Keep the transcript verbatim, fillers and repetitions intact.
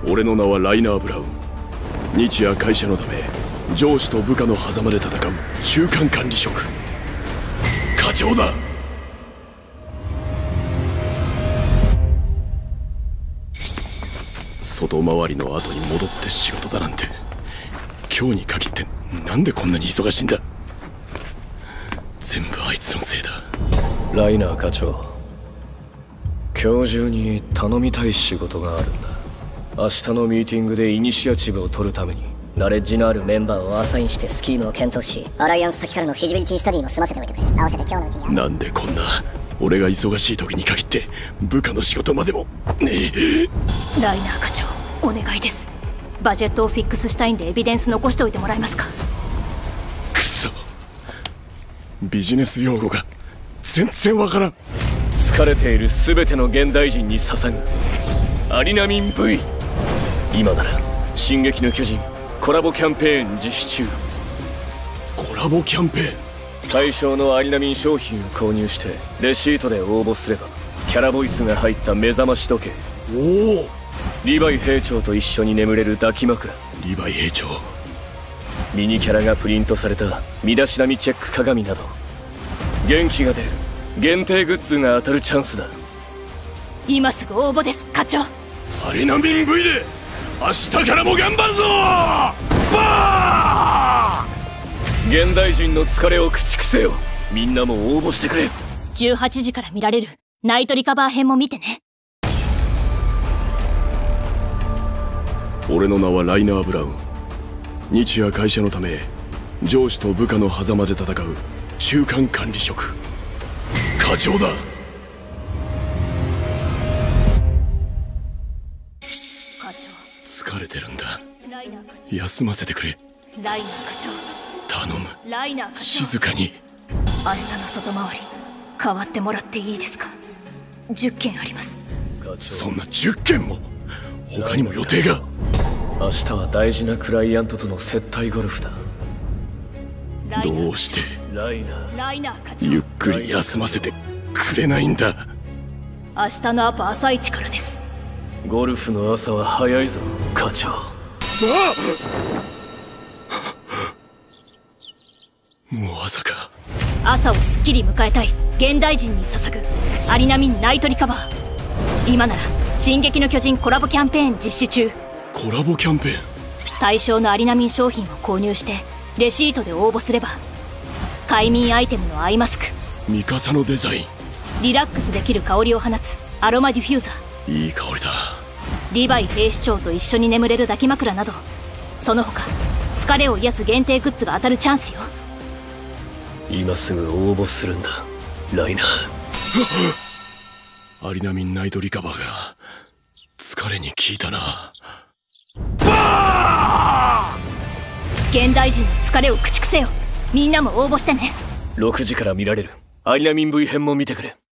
俺の名はライナー・ブラウン。日夜会社のため上司と部下の狭間で戦う中間管理職課長だ。外回りの後に戻って仕事だなんて、今日に限ってなんでこんなに忙しいんだ。全部あいつのせいだ。 ライナー課長、今日中に頼みたい仕事があるんだ。明日のミーティングでイニシアチブを取るためにナレッジのあるメンバーをアサインしてスキームを検討し、アライアンス先からのフィジビリティスタディも済ませておいてくれ。合わせて今日のうちに。 なんでこんな俺が忙しい時に限って部下の仕事までも。 ライナー課長、お願いです。バジェットをフィックスしたいんでエビデンス残しておいてもらえますか。 くそ、ビジネス用語が全然わからん。 疲れている全ての現代人に捧ぐアリナミン V。 今なら「進撃の巨人」コラボキャンペーン実施中。 コラボキャンペーン。 対象のアリナミン商品を購入してレシートで応募すればキャラボイスが入った目覚まし時計、 おお、 リヴァイ兵長と一緒に眠れる抱き枕、 リヴァイ兵長、 ミニキャラがプリントされた身だしなみチェック鏡など、元気が出る限定グッズが当たるチャンスだ。 今すぐ応募です、課長。 アリナミン V で明日からも頑張るぞ。バー現代人の疲れを駆逐せよ。みんなも応募してくれ。 じゅうはちじから見られるナイトリカバー編も見てね。 俺の名はライナー・ブラウン。日夜会社のため上司と部下の狭間で戦う中間管理職課長だ。 課長、 疲れてるんだ。 ライナー課長、 休ませてくれ。 ライナー課長、 頼む、 ライナー課長、 静かに。 明日の外回り代わってもらっていいですか。じゅっけんあります。 そんなじゅっけんも。他にも予定が。 明日は大事なクライアントとの接待ゴルフだ。 どうしてライナーライナー課長、 ゆっくり休ませてくれないんだ。 明日のアポ朝一からです。 ゴルフの朝は早いぞ課長。 あもう朝か。 朝をすっきり迎えたい現代人に捧ぐアリナミンナイトリカバー。今なら「進撃の巨人」コラボキャンペーン実施中。 コラボキャンペーン。 対象のアリナミン商品を購入してレシートで応募すれば快眠アイテムのアイマスク、 ミカサのデザイン、 リラックスできる香りを放つアロマディフューザー、 いい香りだ。 リヴァイ兵士長と一緒に眠れる抱き枕など、その他疲れを癒す限定グッズが当たるチャンスよ。 今すぐ応募するんだライナー。アリナミンナイトリカバーが疲れに効いたな。バー現代人の疲れを駆逐せよ。みんなも応募してね。 ろくじから見られるアリナミン V 編も見てくれ。